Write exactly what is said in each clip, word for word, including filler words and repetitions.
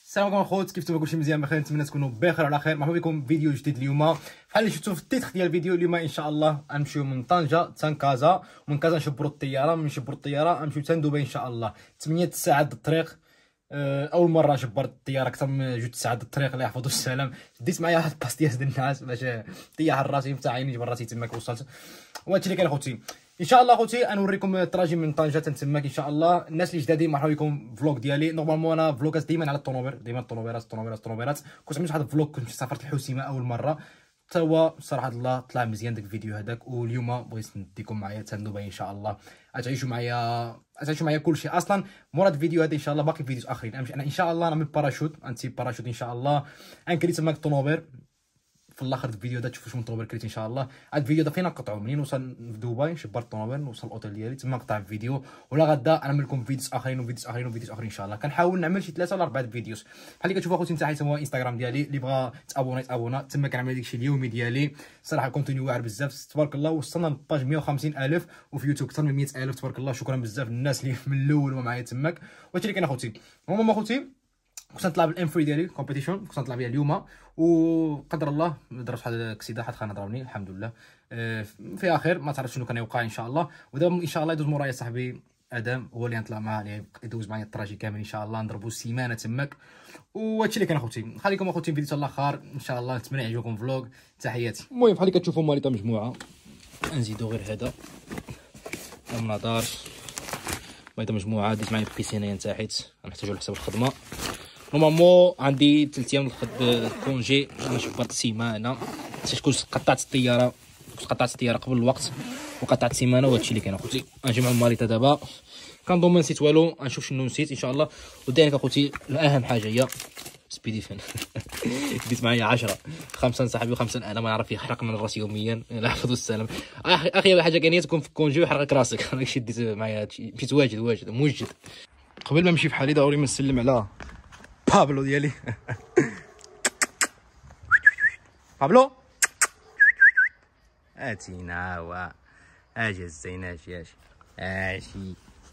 السلام عليكم الخوت، كيف نتوما كلشي مزيان بخير؟ نتمنى تكونوا بخير وعلى خير. مرحبا بكم فيديو جديد اليوم. بحال اللي شفتوا في التيتر ديال الفيديو اليوم ان شاء الله غنمشيو من طنجه حتى كازا، ومن كازا نشبروا الطياره، من نشبروا الطياره غنمشيو حتى دبي ان شاء الله. ثمانية ساعات الطريق. اول مره جبرت الطياره اكثر من جوج ساعات الطريق، الله يحفظو السلام. ديت معايا واحد الباستياس ديال الناس باش طيح راسي متاع عيني جبر راسي تماك وصلت. وهادشي اللي كان اخوتي ان شاء الله. اخوتي غنوريكم التراجي من طنجه تنتماك ان شاء الله. الناس اللي جدادين مرحبا بكم فلوق ديالي. نورمالمون انا فلوكات ديما على الطونوبيل، ديما الطونوبيلات الطونوبيلات الطونوبيلات. كنت عملت واحد الفلوق كنت سافرت الحسيمه اول مره، حتى هو صراحه الله طلع مزيان داك الفيديو هذاك. واليوم بغيت نديكم معايا حتى دبي ان شاء الله. غتعيشوا معايا غتعيشوا معايا كلشي. اصلا مورا هاد الفيديو هذا ان شاء الله باقي فيديوز اخرين. انا ان شاء الله نعمل باراشوت، انتي باراشوت ان شاء الله. غنكري تماك الطونوبيل في الاخر الفيديو هذا تشوفوا شنو الطونوبيل كريت ان شاء الله. هاد الفيديو هذا فين نقطعوا؟ منين نوصل لدبي شبرت الطونوبيل نوصل الاوتيل ديالي تما نقطع الفيديو، ولا غدا نعمل لكم فيديوز اخرين وفيديوز اخرين وفيديوز اخرين ان شاء الله. كنحاول نعمل شي ثلاثه ولا اربعه فيديوز بحال اللي كتشوفوا اخوتي نتاعي. تما هو انستغرام ديالي، اللي بغى تابونا يتابونا تما كنعمل داكشي اليومي ديالي. صراحه كونتوني واعر بزاف تبارك الله. وصلنا لباج مية وخمسين الف وفي يوتيوب اكثر من مية الف تبارك الله. شكرا بزاف للناس اللي من الاول ومعايا تماك. وهادشي اللي كاين اخوتي. المهم اخوتي كنت نطلع بالام ثلاثة ديالي كومبيتيشن، كنت نطلع بها اليوم، وقدر الله ضربت واحد الاكسيده، حد خانه ضربني الحمد لله. أه فيها خير، ما تعرف شنو كان يوقع ان شاء الله. ودابا ان شاء الله يدوز مورايا صاحبي ادم، هو اللي غنطلع معاه اللي يدوز معايا الطراجي كامل ان شاء الله. نضربوا سيمانه تماك. وهادشي اللي كان اخوتي. نخليكم اخوتي فيديو حتى الاخر ان شاء الله. نتمنى يعجبكم فلوق. تحياتي. المهم بحال اللي كتشوفوا ماليطه مجموعه، نزيدو غير هذا النظار ماليطه مجموعه. ديت معايا البيسينه تاعيت غنحتاجو لحساب الخدمه. نورمالمون عندي ثلاث ايام الكونجي، انا شبرت سيمانه حيت كنت قطعت الطياره، كنت قطعت الطياره قبل الوقت وقطعت سيمانه. وهادشي اللي كاين اخوتي. غنجي مع ماليطه دابا، كنظن ما نسيت والو، غنشوف شنو نسيت ان شاء الله. ودانك اخوتي الاهم حاجه هي سبيدي فين. ديت معايا عشرة، خمسه صاحبي وخمسه انا ما نعرف يحرق من الراس يوميا، الله يحفظو السلام. اخي اخي حاجه كاينه تكون في الكونجي ويحرقك راسك. انا شي ديت معايا هادشي، مشيت واجد واجد موجد. قبل ما نمشي بحالي ضروري ما نسلم على بابلو ديالي. بابلو اتينا هو اجي الزين اجي اجي اجي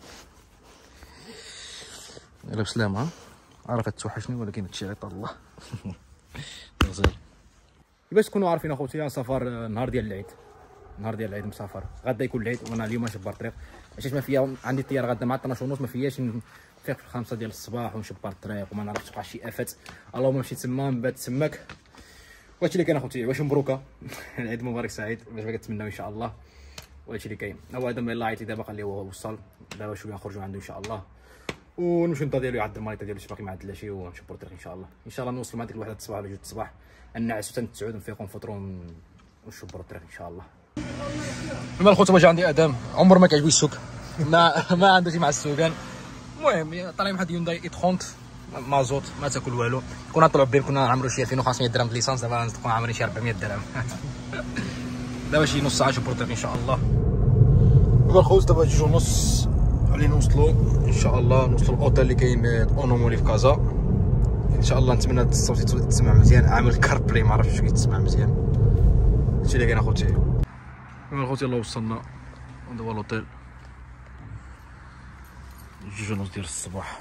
يلا بسلامة. عرفت توحشني ولكن هادشي عيط الله. غزال باش تكونوا عارفين اخوتي، انا سافر نهار ديال العيد، نهار ديال العيد مسافر. غدا يكون العيد وانا اليوم شبر الطريق علاش ما فيها. عندي الطياره غدا مع اثناش ونص، ما فياش نفيق في خمسة ديال الصباح ونشبر الطريق وما نعرفش توقع شي افات. اللهم مشيت تما نبات تماك. وهادشي اللي كاين اخوتي. واش مبروكه. العيد مبارك سعيد باش بغيت نتمناو ان شاء الله. وهادشي اللي كاين. هو ادم يلاه عيط لي دابا قال لي هو وصل دابا شويه نخرجوا عنده ان شاء الله، ونمشيو نطا ديالو يعدل الماليطه ديالو شي باقي ما عدلها شي، ونشبروا الطريق ان شاء الله. ان شاء الله نوصلوا مع ديك الوحده الصباح ولا جوج الصباح نعسوا حتى التسعود نفيقوا نفطروا ونشبروا الطريق ان شاء الله. المهم الخوت واش عندي ادم عمر ما كيعجبو السوق، ما ما عنده شي مع السوقان. المهم طالع واحد يونداي اي ثلاثين مازوت ما تاكل والو. كنا طلعوا بين كنا نعمروا شي ألفين وخمسمية درهم ليسانس، دابا نكون عامرين شي أربعمية درهم. دابا شي نص ساعه نشبروا الطريق ان شاء الله. دابا الخوت دابا جوج ونص علي نوصلوا ان شاء الله. نوصلوا الاوتيل اللي كاين اونومولي في كازا ان شاء الله. نتمنى الصوت يتسمع مزيان، عامل كاربلاي ما عرفتش واش يتسمع مزيان. هادشي اللي كاين اخوتي. المهم اخوتي يلاه وصلنا دابا الاوتيل جوج ونص ديال الصباح.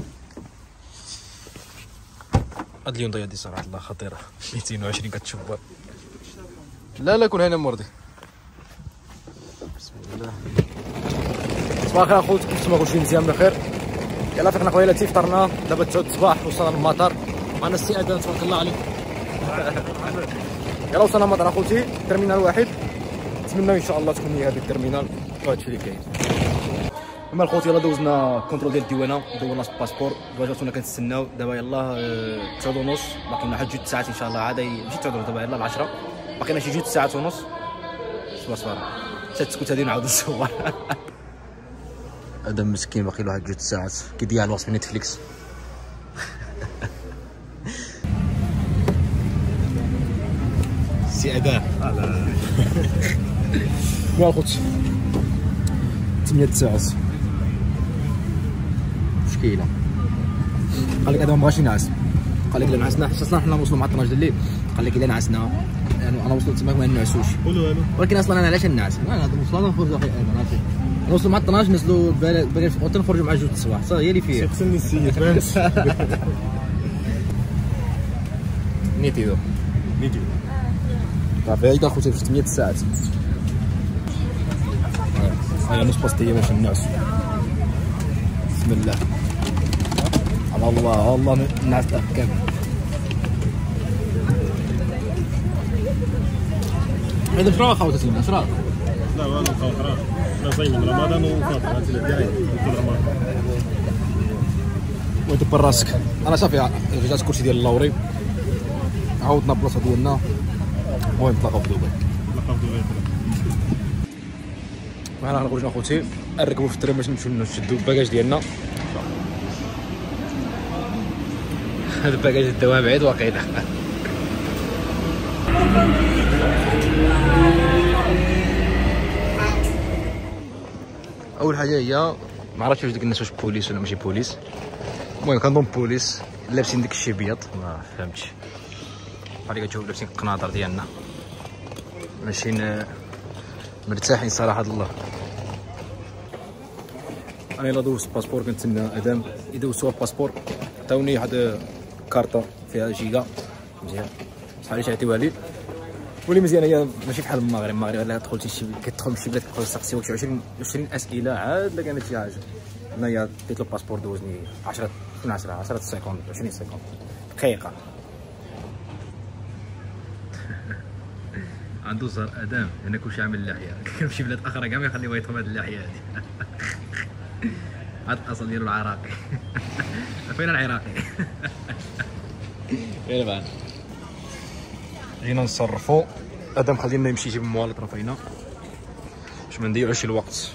هاد اليونداي هادي صراحه الله خطيره، ميتين وعشرين كتشبر. لا لا كون هنا مرضي. بسم الله. صباح الخير اخوت، كنتما كلشي مزيان بخير. يلاه فيقنا خويا فطرنا دابا تسعود الصباح. وصلنا للمطار معنا السي ادم تبارك الله عليك. يلاه وصلنا للمطار اخوتي، ترمينال واحد. نتمنى ان شاء الله تكون هي هذه الترمينال. وهادشي اللي كاين. اما الخوت يلاه دوزنا كونترول ديال الديوانه، دورنا الباسبور، دابا جاتونا كنتسناو. دابا يلاه تسعود ونص، باقي لنا واحد جوج ساعات ان شاء الله. عاد ماشي تسعود ونص، دابا يلاه العشرة، باقي لنا شي جوج ساعات ونص. صبر صبر حتى تسكت هادي نعاود نصور. ادم مسكين باقي له واحد جوج ساعات كيضيع الوقت في نتفليكس. سي ادم يا خوتي ثمانية ساعات مشكله. قال لك ادم ما بغاش ينعس، قال لك الا نعسنا حتى اصلا حنا نوصلوا مع اثناش د الليل. قال لك الا نعسنا يعني انا وصلت تماك ما نعسوش. ولكن اصلا انا علاش نعس؟ انا وصلنا نخرجوا اخي ادم عرفتي نوصلوا مع اثناش نزلوا بالي في الاوتيل نخرجوا مع جوج الصباح صافي هي اللي فيها. خصني السيد نيتيدو نيتيدو صافي هاي خوتي في ثمانية ساعات. هاي نص باستيه باش النعس. بسم الله على الله الله النعس كامل. هذا شراو خوتي سيدنا شراو؟ لا والو خاطر انا صايم من رمضان وفاطر هاتي ديالي كل رمضان. ودبر راسك. انا صافي رجعت كلشي ديال اللوري عاودنا البلاصه ديالنا. المهم نتلاقاو في دبي. نتلاقاو في دبي. معنا غنخرج اخوتي نركبوا في الترام باش نمشيو نشدوا الباكاج ديالنا. هذا الباكاج الدواء بعيد واقيلا. اول حاجه هي ما عرفتش واش ديك الناس واش بوليس ولا ماشي بوليس. المهم كنظن بوليس لابسين داك الشيء بيض ما فهمتش. بحال كتشوف لابسين القناطر ديالنا ماشيين مرتاحين صراحه الله. انا الا دوزت الباسبور كنتسنى ادم يدوزوا الباسبور عطاوني واحد كارطه فيها جيجا مزيان شحال تعطيوها لي. واللي مزيان هي ماشي بحال المغرب. المغرب الا دخلتي شي كتدخل لشي بلاد كتبقاو يسقسيوك شي عشرين عشرين اسئله عاد لا كانت شي حاجه. هنايا ديت له الباسبور دوزني عشرة من عشرة عشرة سكوند عشرين سكوند دقيقه. عنده زهر ادم هنا كلشي عامل اللحيه. كاين شي بلاد اخرى كاع ما يخليوها يطلب هاد اللحيه هادي. هاد الاصل ديالو العراقي. فين العراقي؟ يلا بعد جينا نصرفو. ادم خلينا يمشي يجيب الموالط راه فينا باش ما نضيعوش الوقت.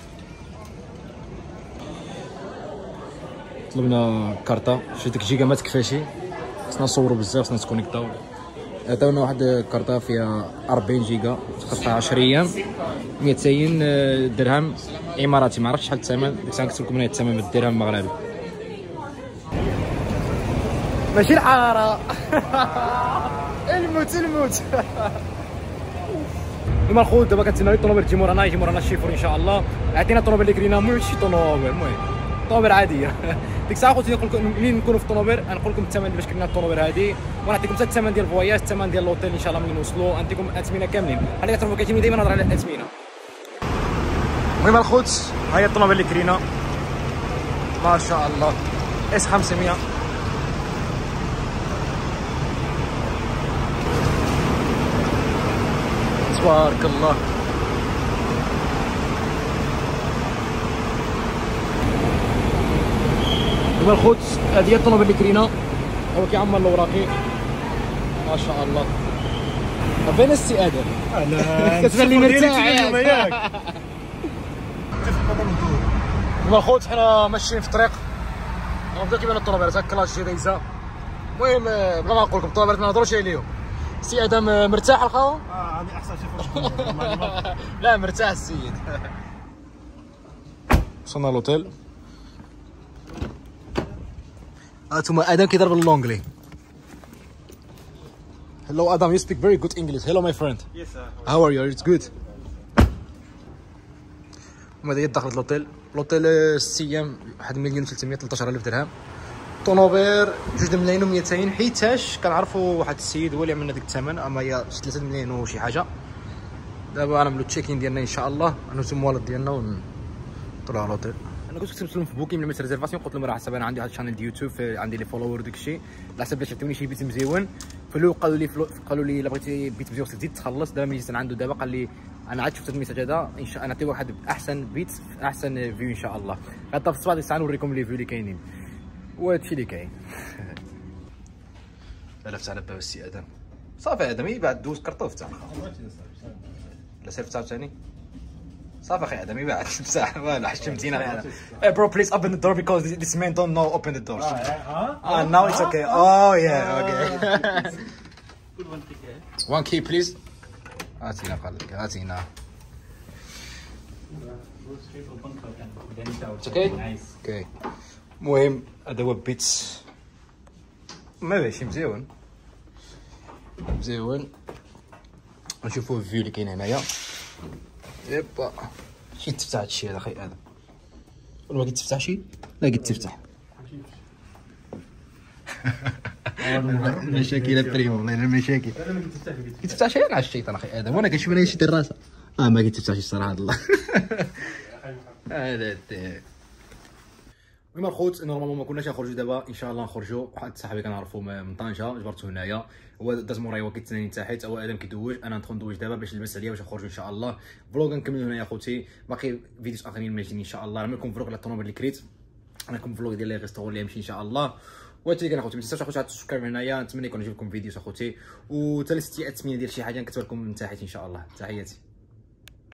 طلبنا كارطه شي ديك جيجا ما تكفاشي خصنا نصورو بزاف خصنا نتكونيكطاو. عطاونا واحد كارطه فيها أربعين جيجا تخطها عشرة ايام مئتين درهم اماراتي. ما عرفتش شحال الثمن ديك الساعه قلت لكم انا الثمن بالدرهم المغربي ماشي الحاره. الموت الموت. المهم الخوت دابا كنتسناو الطوموبيل تجي مورانا يجي مورانا الشيفور ان شاء الله. عطينا الطوموبيل اللي كرينا ماشي طوموبيل المهم طوموبيل عاديه. ديك الساعه خوتي نقول لكم منين نكونوا في الطوموبيل غنقول لكم الثمن باش كرينا الطوموبيل هذه ونعطيكم حتى الثمن ديال الفواياج الثمن ديال اللوطيل ان شاء الله منين نوصلوا غنعطيكم الاثمنه كاملين. حنا كتعرفوا كيعجبني دائما نهضر على الاثمنه. المهم الخوت ها هي الطوموبيل اللي كرينا ما شاء الله اس خمسمية. تبارك الله. دابا الخوت هذه هي الطوموبيل اللي كرينا هو كيعمر الاوراقي ما شاء الله. فين السي ادم؟ اهلا كتبان لي مرتاح ياك. دابا الخوت حنا ماشيين في الطريق غنبداو كيبان الطوموبيلات هكا كلاش ريزا. المهم بلا ما نقول لكم الطوموبيلات ما نهضروش عليهم. سي ادم مرتاح الخاو؟ اه هذه احسن شي فرصه. لا مرتاح السيد. وصلنا لوطيل. هانتوما ادم كيضرب اللونجلي. Hello Adam, you speak very good English. Hello my friend. Yes sir. How are you? It's good. هما هي دخلت لوطيل. لوطيل ست ايام واحد مليون وثلاثمية وثلاثطاش ألف درهم. طونوبير جوج ملايين ومئتين حيتاش كنعرفوا واحد السيد هو اللي عملنا ديك الثمن اما هي شي ثلاثة ملايين وشي حاجه. دابا غنعملوا التشيكين ديالنا ان شاء الله غنوزو الموالط ديالنا ونطلعوا على لوطيل. انا كنت كتبت لهم في بوكين ملي عملت ريزيرفاسيون قلت لهم راه حسب انا عندي واحد الشانيل ديال يوتيوب عندي لي فولوور وداك الشيء على حسب باش يعطيوني شي بيت مزيون. فلو قالوا لي قالوا لي الا بغيتي بيت مزيون تزيد تخلص. دابا ملي جيت انا عنده دابا قال لي انا عاد شفت هذا الميساج هذا ان شاء الله نعطي واحد احسن بيت في احسن فيو ان شاء الله. غدا في الصباح ديك الساعه نوريكم لي فيو اللي كاينين وهادشي اللي كاين. لفت على باب السي ادم صافي ادمي بعد دوز كرطوف تاع لا سير فتح ثاني صافي اخي ادمي بعد بصح والو حشمتينا غير. Hey bro please open the door because this man don't know open the doors. Ah now it's okay. Oh yeah okay. One key please. هاتينا خليك هاتينا. اوكي اوكي. المهم هذا هو بيتس ما ماشي مزيون مزيون. نشوفوا الفيو اللي كاين هنايا. يبا شي تفتح هادشي هذا اخي ادم ولا ما كيتفتح شي؟ لا كيتفتح. المشاكل بريمو والله المشاكل. انا ما كنتش حتى كيتفتح شي مع الشيطان اخي ادم وانا كنشوف انا شي دراسه اه ما كيتفتحش الصراحه الله. هذا المهم الخوت نورمالمون ما كناش نخرجوا دابا ان شاء الله نخرجوا. واحد صاحبي كنعرفو من طنجه جبرتو هنايا هو داز مورايا هو كيتسناني تحت هو ادم كيدوج انا ندخل ندوج دابا باش نلبس عليا باش نخرجوا ان شاء الله. فلوغ نكملوا هنايا خوتي باقي فيديوز اخرين ماجيين ان شاء الله. نعمل لكم فلوغ على الطوموبيل اللي كريت نعمل فلوغ ديال لي ريستورون اللي يمشي ان شاء الله. وهادشي اللي كان اخوتي ما تنساوش اخوتي تسكروا هنايا. نتمنى يكون عجبكم فيديوز اخوتي وثلاث التمنيه ديال شي حاجه نكتب لكم من تحت ان شاء الله. تحياتي.